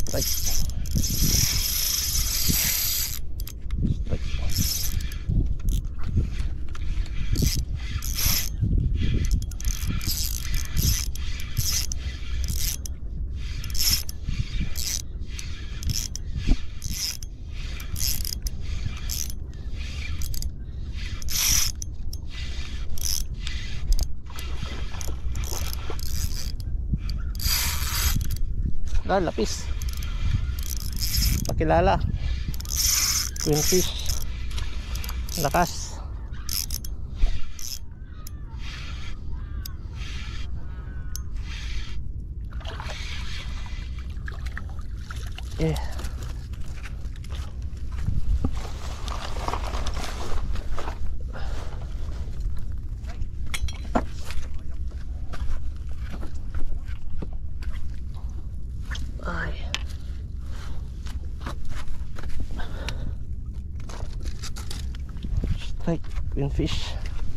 Strike. Strike. Lapis. Pakilala. Queenfish. Lakas. Yeah. Strike, queenfish.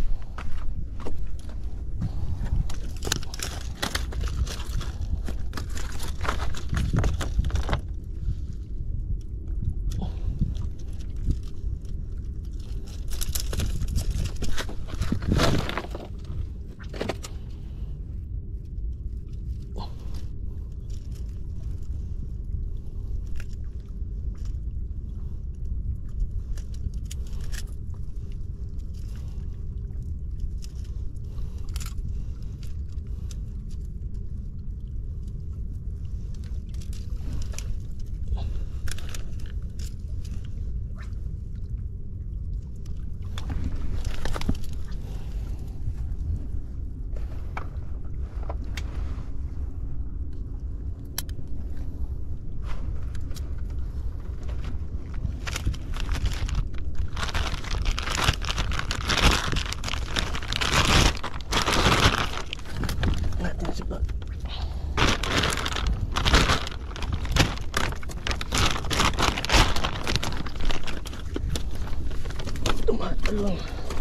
Tumatalong.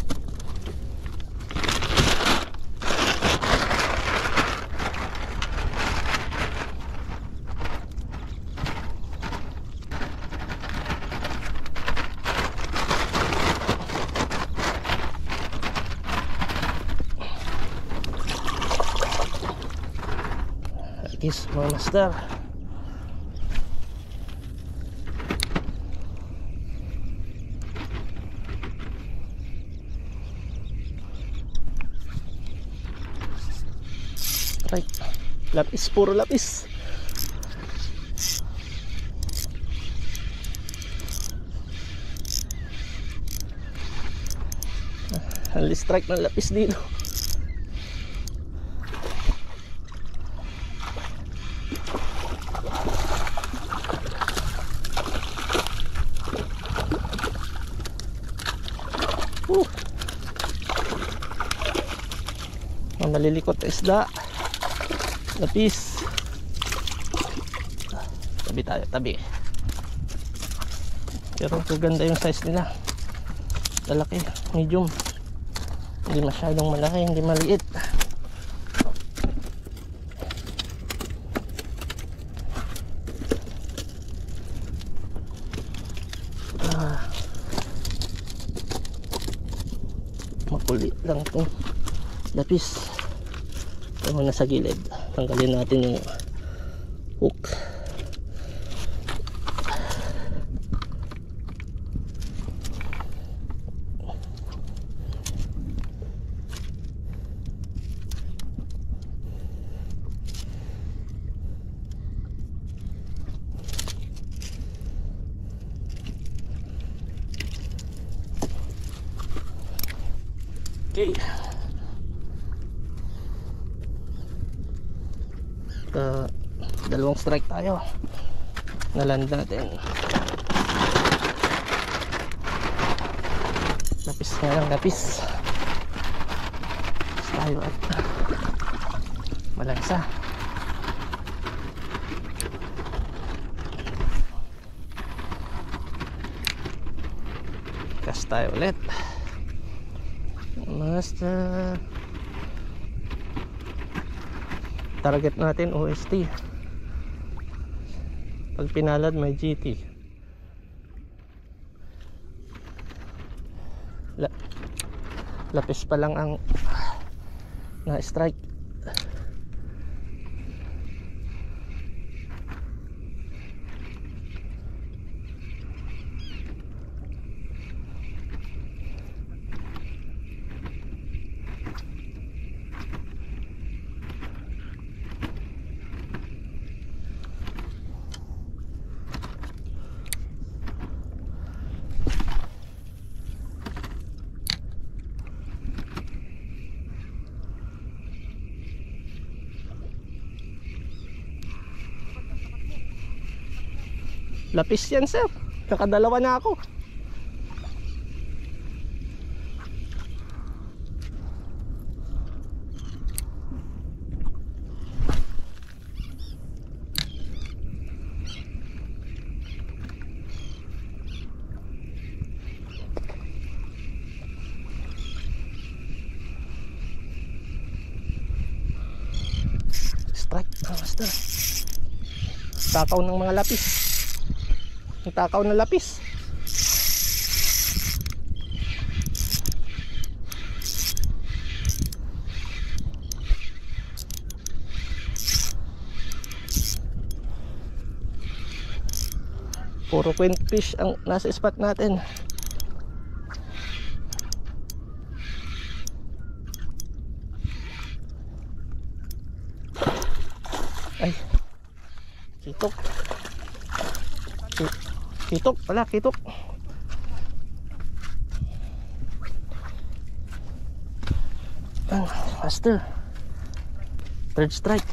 Agis mga master. Right. Lapis, puro lapis. Only strike ng lapis dito. Ang nalilikot na isda. Lapis. Tabi tayo, tabi. Pero ganda yung size nila. Lalaki, medium. Hindi masyadong malaki, hindi maliit. Makulit lang itong lapis. Ito muna sa gilid. Tanggalin natin yung hook. Okay. Dalawang strike tayo. Naland natin. Lapis nga lang, lapis. Tayo at malagsa. Cast tayo ulit. Master. Target natin OST. Pag pinalad may GT. Lapis pa lang ang na-strike. Lapis yan sir, kakadalawa na ako. Strike, basta takaw ng mga lapis. Ang takaw na lapis. Puro queenfish ang nasa spot natin. Ay, kitok. Kitok pala, kitok. Master, third strike.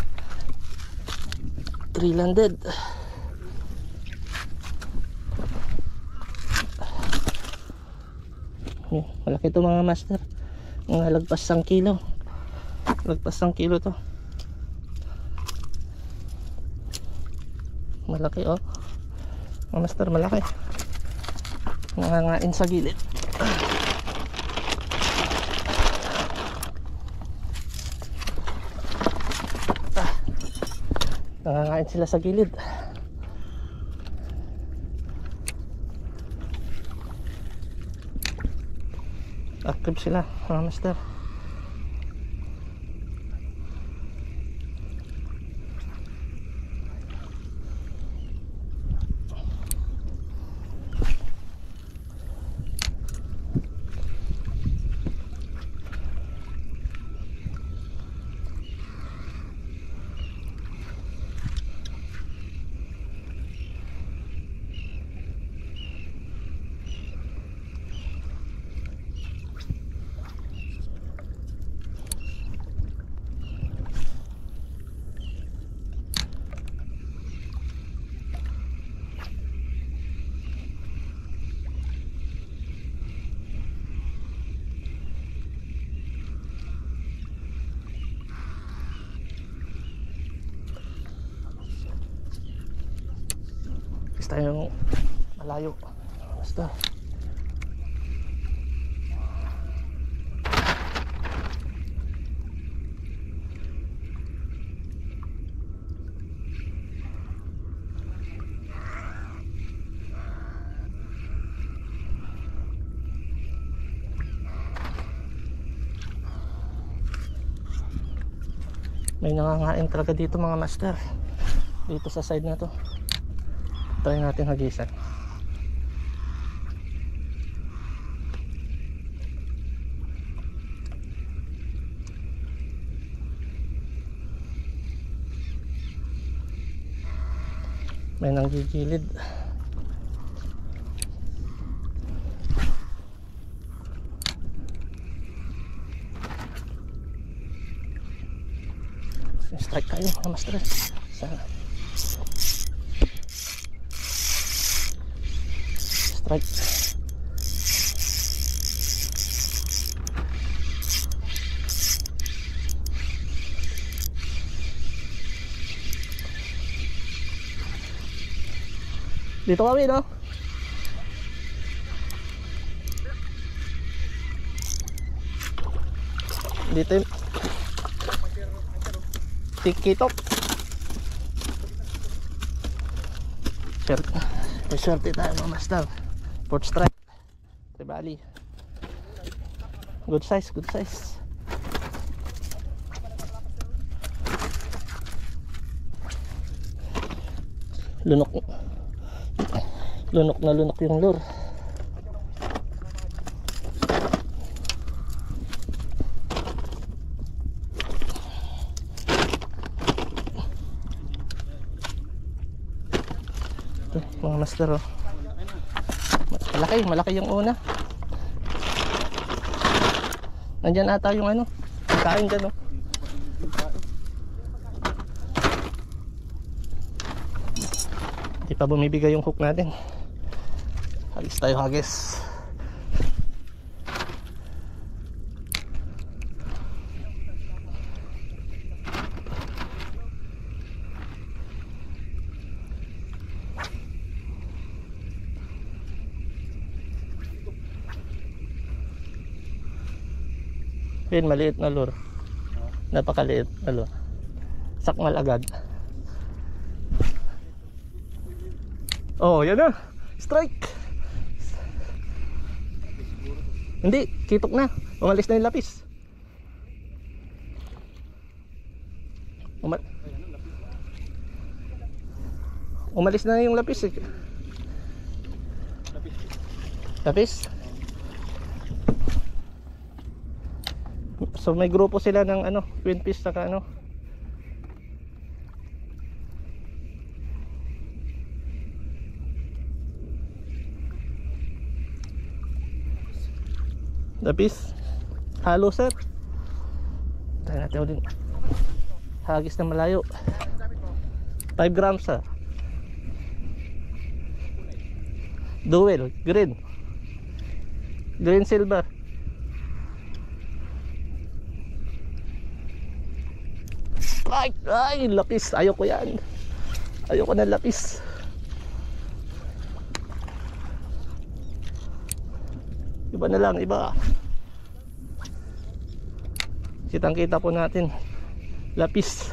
3 landed. Malaki to mga master. Mga lagpas 1 kilo. Lagpas 1 kilo to. Malaki oh. Mga master, malaki. Nangangain sa gilid. Nangangain sila sa gilid. Active sila mga master. Tayo malayo basta may nangangain talaga dito mga master, dito sa side na to. Try natin hagisan. May nanggigilid. Strike kayo mga master. Sana strike. Dito kami no. Dito tikitok. Swerte tayo mga master. Port strike. Tribali. Good size, good size. Lunok. Lunok na lunok yung lure. Ito, mga master oh. Malaki yung una. Nandyan ata yung ano, kain dyan oh. Hindi pa bumibigay yung hook natin. Hagis tayo, hagis. Yun, maliit na lure. Napakaliit na lure. Sakmal agad. Oh, yan na. Strike. Hindi, kitok na. Umalis na yung lapis. Umalis na yung lapis eh. Lapis? So may grupo sila ng ano, twin fish saka ano. Lapis. Halo sir. Tayo natin ulit. Hagis na malayo. 5 grams sir. Dual, green. Green silver. Ay, lapis. Ayoko yan. Ayoko na lapis. Iba na lang, iba. Kitang kita po natin. Lapis.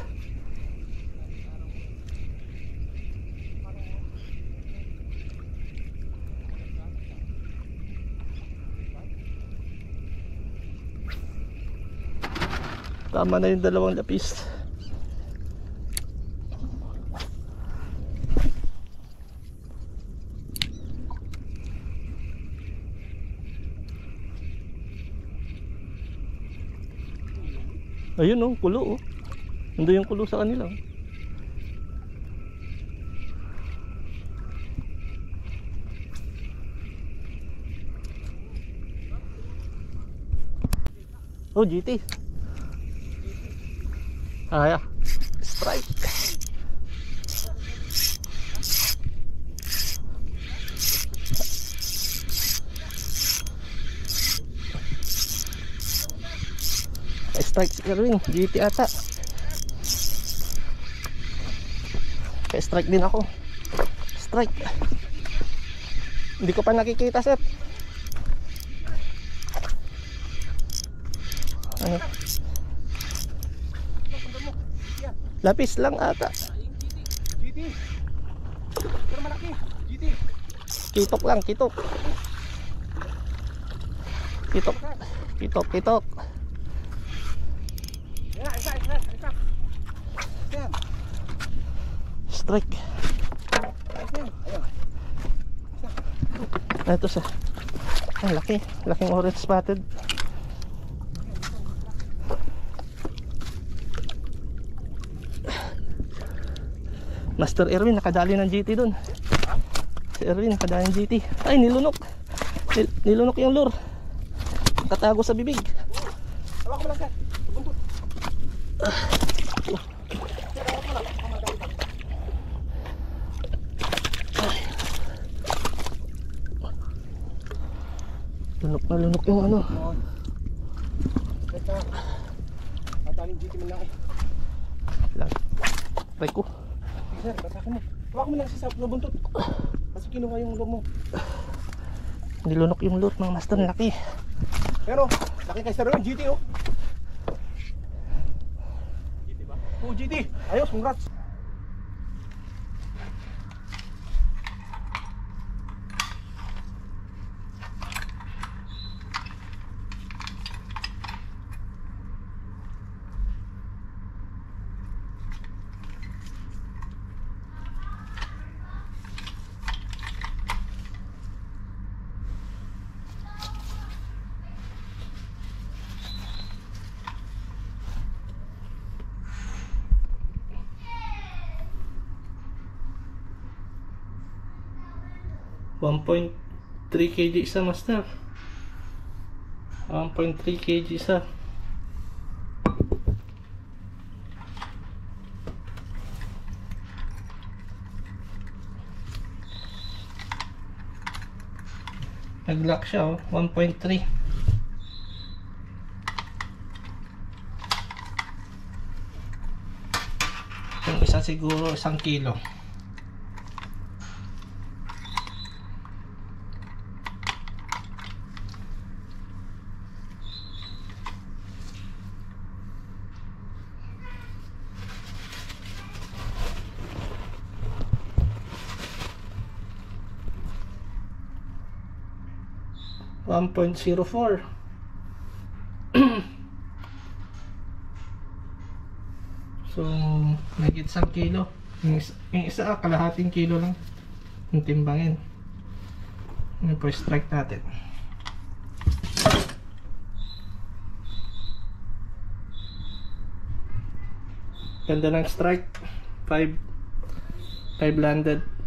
Tama na yung dalawang lapis. Ayun oh, kulo oh. Nandun yung kulo sa kanila. Oh, GT. Ah, yeah. Strike. Strike si Erwin, GT ata. Kaya strike din ako. Strike. Hindi ko pa nakikita sir. Ano? Lapis lang ata. GT. Pero malaki. GT. Kitok lang, kitok. Kitok. Kitok, kitok. Isa. Strike. Ito siya. Ang laki. Laking orange spotted. Master Erwin nakadali ng GT dun. Si Erwin nakadali ng GT. Ay, nilunok. Nilunok yung lure. Katago sa bibig. Hawak mo lang sir. Buntut. Lunok na lunok yung ano. Mataling GT mo lang. Lang. Try ko. Sir, batakin mo. Hawak mo lang sa buntot. Kasi kinuha yung loob mo. Nilunok yung lure mga master, laki. Pero, laki kay sir yung GT oh. GT ba? Oh, GT. Ayos, congrats. 1.3 kg isa, master. 1.3 kg isa. Nag-lock siya, oh. 1.3. Yung isa siguro 1 kilo. .04. So, nagit 1 kilo. Yung isa, kalahating kilo lang yung timbangin. Yung first strike natin. Ganda ng strike. 5 landed.